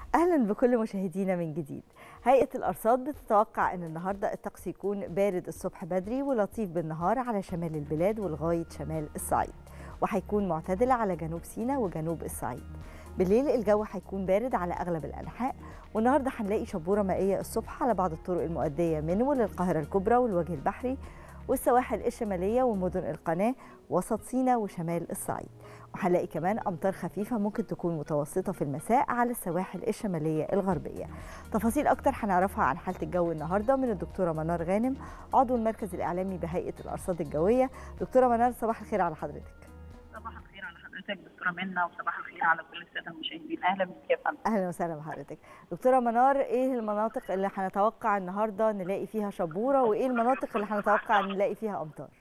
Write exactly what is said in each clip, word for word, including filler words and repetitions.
أهلا بكل مشاهدينا من جديد. هيئة الأرصاد بتتوقع أن النهاردة الطقس يكون بارد الصبح بدري ولطيف بالنهار على شمال البلاد ولغاية شمال الصعيد، وهيكون معتدل على جنوب سيناء وجنوب الصعيد. بالليل الجو هيكون بارد على أغلب الأنحاء، والنهاردة هنلاقي شبورة مائية الصبح على بعض الطرق المؤدية من وللقاهرة الكبرى والوجه البحري والسواحل الشمالية ومدن القناة وسط سيناء وشمال الصعيد. وهنلاقي كمان أمطار خفيفة ممكن تكون متوسطة في المساء على السواحل الشمالية الغربية. تفاصيل أكتر هنعرفها عن حالة الجو النهاردة من الدكتورة منار غانم، عضو المركز الإعلامي بهيئة الأرصاد الجوية. دكتورة منار، صباح الخير على حضرتك. صباح الخير على حضرتك دكتورة منى، وصباح الخير على كل السادة المشاهدين. أهلا بك يا فندم. أهلا وسهلا بحضرتك. دكتورة منار، إيه المناطق اللي هنتوقع النهاردة نلاقي فيها شبورة، وإيه المناطق اللي هنتوقع نلاقي فيها أمطار؟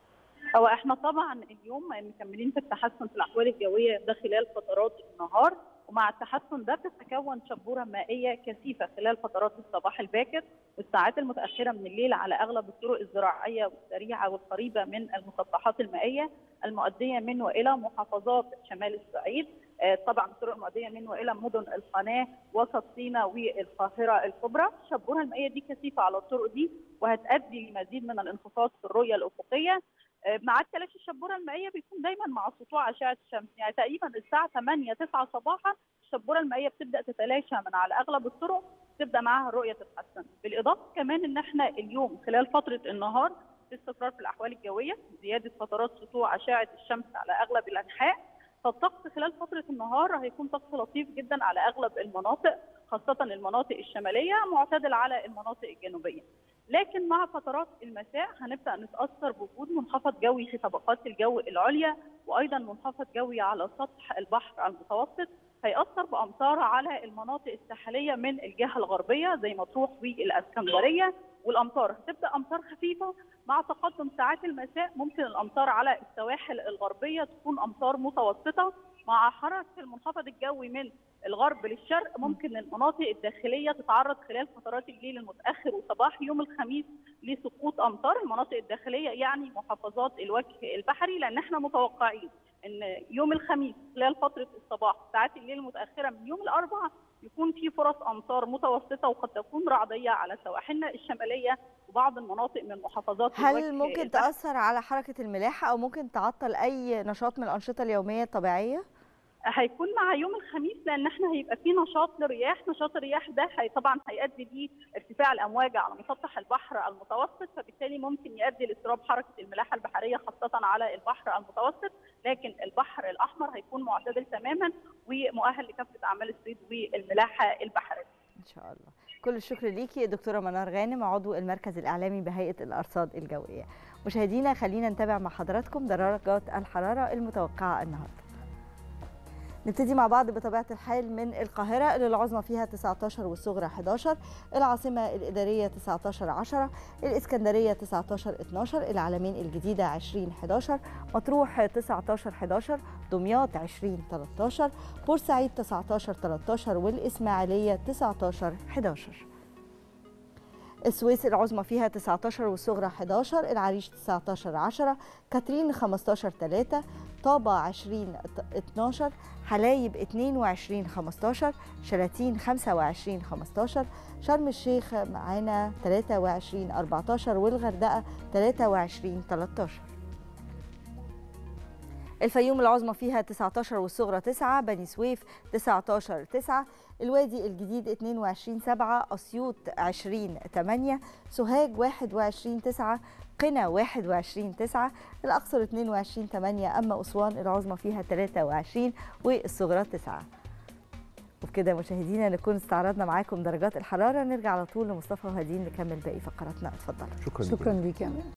هو احنا طبعا اليوم مكملين في التحسن في الاحوال الجويه ده خلال فترات النهار، ومع التحسن ده بتتكون شبوره مائيه كثيفه خلال فترات الصباح الباكر والساعات المتاخره من الليل على اغلب الطرق الزراعيه والسريعه والقريبه من المسطحات المائيه المؤديه من والى محافظات شمال الصعيد. طبعا الطرق المؤديه من والى مدن القناه وسط سيناء والقاهره الكبرى. الشبوره المائيه دي كثيفه على الطرق دي وهتؤدي لمزيد من الانخفاض في الرؤيه الافقيه. مع تلاشي الشبوره المائيه بيكون دايما مع سطوع اشعه الشمس، يعني تقريبا الساعه ثمانية تسعة صباحا الشبوره المائيه بتبدا تتلاشى من على اغلب الطرق، تبدا معاها الرؤيه تتحسن. بالاضافه كمان ان احنا اليوم خلال فتره النهار في استقرار في الاحوال الجويه، زياده فترات سطوع اشعه الشمس على اغلب الانحاء، فالطقس خلال فتره النهار هيكون طقس لطيف جدا على اغلب المناطق، خاصه المناطق الشماليه، معتدل على المناطق الجنوبيه. لكن مع فترات المساء هنبدا نتاثر بوجود منخفض جوي في طبقات الجو العليا، وايضا منخفض جوي على سطح البحر المتوسط، هيأثر بامطار على المناطق الساحليه من الجهه الغربيه زي مطروح والاسكندريه، والامطار هتبدا امطار خفيفه. مع تقدم ساعات المساء ممكن الامطار على السواحل الغربيه تكون امطار متوسطه، مع حركه المنخفض الجوي من الغرب للشرق ممكن المناطق الداخليه تتعرض خلال فترات الليل المتاخر وصباح يوم الخميس لسقوط امطار. المناطق الداخليه يعني محافظات الوجه البحري، لان احنا متوقعين ان يوم الخميس خلال فتره الصباح ساعات الليل المتاخره من يوم الاربعاء يكون في فرص امطار متوسطه وقد تكون رعديه على سواحلنا الشماليه وبعض المناطق من محافظات الوجه هل ممكن البحري. تأثر على حركة الملاحة أو ممكن تعطل أي نشاط من الأنشطة اليومية الطبيعية؟ هيكون مع يوم الخميس، لان احنا هيبقى في نشاط للرياح، نشاط الرياح ده هي طبعا هيؤدي لارتفاع الامواج على مسطح البحر المتوسط، فبالتالي ممكن يؤدي لاضطراب حركه الملاحه البحريه خاصه على البحر المتوسط. لكن البحر الاحمر هيكون معتدل تماما ومؤهل لكافه اعمال الصيد والملاحه البحريه. إن شاء الله. كل الشكر ليكي دكتورة منار غانم، عضو المركز الإعلامي بهيئة الأرصاد الجوية. مشاهدينا، خلينا نتابع مع حضراتكم درجات الحرارة المتوقعة النهارده. نبتدي مع بعض بطبيعة الحال من القاهرة اللي العظمى فيها تسعة عشر والصغرى أحد عشر، العاصمة الإدارية تسعة عشر عشرة، الإسكندرية تسعة عشر اثناشر، العلمين الجديدة عشرين أحد عشر، مطروح تسعة عشر أحد عشر، دمياط عشرين ثلاثة عشر، بورسعيد تسعة عشر ثلاثة عشر، والإسماعيلية تسعة عشر أحد عشر. السويس العظمى فيها تسعة عشر والصغرى أحد عشر، العريش تسعة عشر عشرة، كاترين خمسة عشر ثلاثة، طابة عشرين اثناشر، حلايب اثنين وعشرين خمسة عشر، شلاتين خمسة وعشرين خمسة عشر، شرم الشيخ معانا ثلاثة وعشرين أربعة عشر، والغردقة ثلاثة وعشرين ثلاثة عشر. الفيوم العظمى فيها تسعة عشر والصغرى تسعة، بني سويف تسعة عشر تسعة، الوادي الجديد اثنين وعشرين سبعة، أسيوط عشرين ثمانية، سوهاج واحد وعشرين تسعة، قنا واحد وعشرين تسعة، الأقصر اثنين وعشرين ثمانية، أما أسوان العظمى فيها ثلاثة وعشرين والصغرى تسعة. وبكده مشاهدينا نكون استعرضنا معاكم درجات الحرارة. نرجع على طول لمصطفى وهدين نكمل باقي فقراتنا. اتفضلوا. شكرا شكرا ليك يا